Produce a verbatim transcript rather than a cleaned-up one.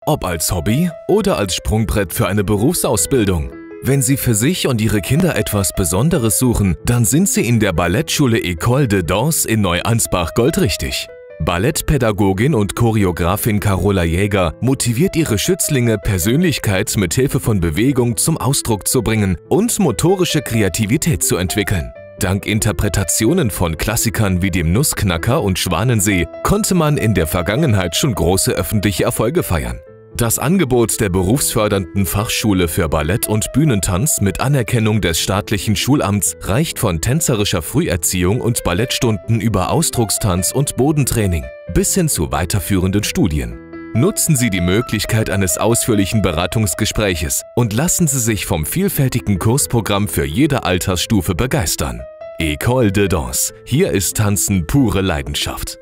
ob als Hobby oder als Sprungbrett für eine Berufsausbildung. Wenn Sie für sich und Ihre Kinder etwas Besonderes suchen, dann sind Sie in der Ballettschule École de Danse in Neuansbach goldrichtig. Ballettpädagogin und Choreografin Carola Jäger motiviert ihre Schützlinge, Persönlichkeit mit Hilfe von Bewegung zum Ausdruck zu bringen und motorische Kreativität zu entwickeln. Dank Interpretationen von Klassikern wie dem Nussknacker und Schwanensee konnte man in der Vergangenheit schon große öffentliche Erfolge feiern. Das Angebot der berufsfördernden Fachschule für Ballett und Bühnentanz mit Anerkennung des staatlichen Schulamts reicht von tänzerischer Früherziehung und Ballettstunden über Ausdruckstanz und Bodentraining bis hin zu weiterführenden Studien. Nutzen Sie die Möglichkeit eines ausführlichen Beratungsgespräches und lassen Sie sich vom vielfältigen Kursprogramm für jede Altersstufe begeistern. École de Danse. Hier ist Tanzen pure Leidenschaft.